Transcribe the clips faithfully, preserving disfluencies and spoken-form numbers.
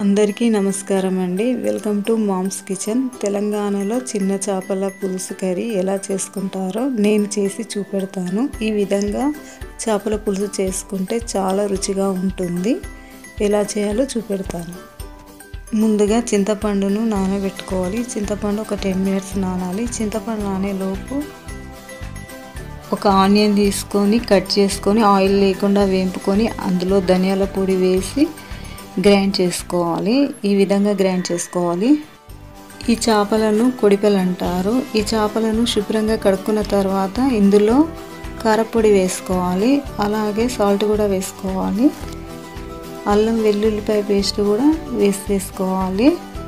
అందరికీ నమస్కారం అండి. Welcome to mom's kitchen. తెలంగాణలో చిన్న చేపల పులుసు కర్రీ ఎలా చేసుకుంటారో నేను చేసి చూపెడతాను. ఈ విధంగా చేపల పులుసు చేసుకుంటే చాలా రుచిగా ఉంటుంది. ఎలా చేయాలో చూపెడతాను. ముందుగా చింతపండును నానబెట్టుకోవాలి. చింతపండు ఒక టెన్ మినిట్స్ నానాలి. చింతపండు నానేలోపు ఒక ఆనియన్ తీసుకొని కట్ చేసుకొని ఆయిల్ లేకుండా వేంపుకొని అందులో ధనియాల పొడి వేసి గ్రైండ్ చేసుకోవాలి. ఈ విధంగా గ్రైండ్ చేసుకోవాలి. ఈ చేపలను కొడిపెలు అంటారు. ఈ చేపలను శుభ్రంగా కడుక్కున్న తర్వాత ఇందులో కారపొడి వేసుకోవాలి. అలాగే సాల్ట్ కూడా వేసుకోవాలి. అల్లం వెల్లుల్లిపాయ పేస్ట్ కూడా వేసేసుకోవాలి.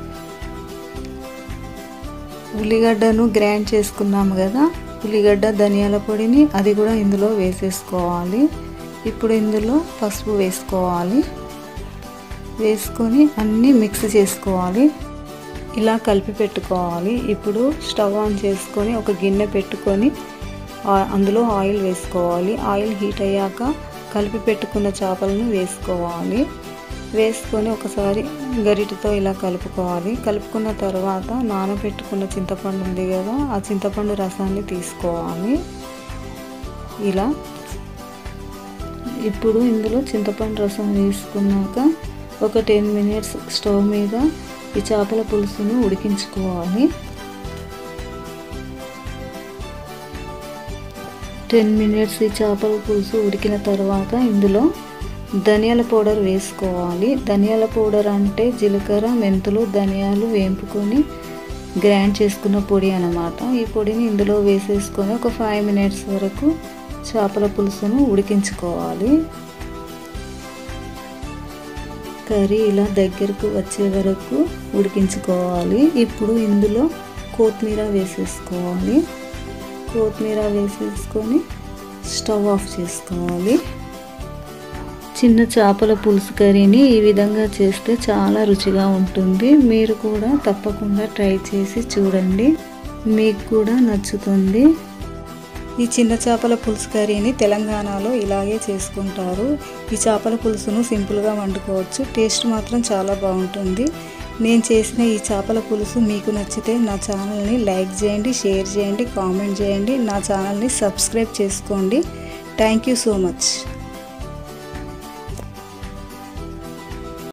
ఉల్లిగడ్డను గ్రైండ్ చేసుకున్నాము కదా, ఉల్లిగడ్డ ధనియాల పొడిని అది కూడా ఇందులో వేసేసుకోవాలి. ఇప్పుడు ఇందులో పసుపు వేసుకోవాలి. వేసుకొని అన్నీ మిక్స్ చేసుకోవాలి. ఇలా కలిపి పెట్టుకోవాలి. ఇప్పుడు స్టవ్ ఆన్ చేసుకొని ఒక గిన్నె పెట్టుకొని అందులో ఆయిల్ వేసుకోవాలి. ఆయిల్ హీట్ అయ్యాక కలిపి పెట్టుకున్న చేపలను వేసుకోవాలి. వేసుకొని ఒకసారి గరిటెతో ఇలా కలుపుకోవాలి. కలుపుకున్న తర్వాత నానబెట్టుకున్న చింతపండు ఉంది కదా, ఆ చింతపండు రసాన్ని తీసుకోవాలి. ఇలా ఇప్పుడు ఇందులో చింతపండు రసం వేసుకున్నాక ఒక టెన్ మినిట్స్ స్టవ్ మీద ఈ చేపల పులుసును ఉడికించుకోవాలి. టెన్ మినిట్స్ ఈ చేపల పులుసు ఉడికిన తర్వాత ఇందులో ధనియాల పౌడర్ వేసుకోవాలి. ధనియాల పౌడర్ అంటే జీలకర్ర, మెంతులు, ధనియాలు వేంపుకొని గ్రైండ్ చేసుకున్న పొడి అన్నమాట. ఈ పొడిని ఇందులో వేసేసుకొని ఒక ఫైవ్ మినిట్స్ వరకు చేపల పులుసును ఉడికించుకోవాలి. కర్రీ ఇలా దగ్గరకు వచ్చే వరకు ఉడికించుకోవాలి. ఇప్పుడు ఇందులో కొత్తిమీర వేసేసుకోవాలి. కొత్తిమీర వేసేసుకొని స్టవ్ ఆఫ్ చేసుకోవాలి. చిన్న చేపల పులుసు కర్రీని ఈ విధంగా చేస్తే చాలా రుచిగా ఉంటుంది. మీరు కూడా తప్పకుండా ట్రై చేసి చూడండి, మీకు కూడా నచ్చుతుంది. ఈ చిన్న చేపల పులుసు కర్రీని తెలంగాణలో ఇలాగే చేసుకుంటారు. ఈ చేపల పులుసును సింపుల్గా వండుకోవచ్చు. టేస్ట్ మాత్రం చాలా బాగుంటుంది. నేను చేసిన ఈ చేపల పులుసు మీకు నచ్చితే నా ఛానల్ని లైక్ చేయండి, షేర్ చేయండి, కామెంట్ చేయండి. నా ఛానల్ని సబ్స్క్రైబ్ చేసుకోండి. Thank you so much.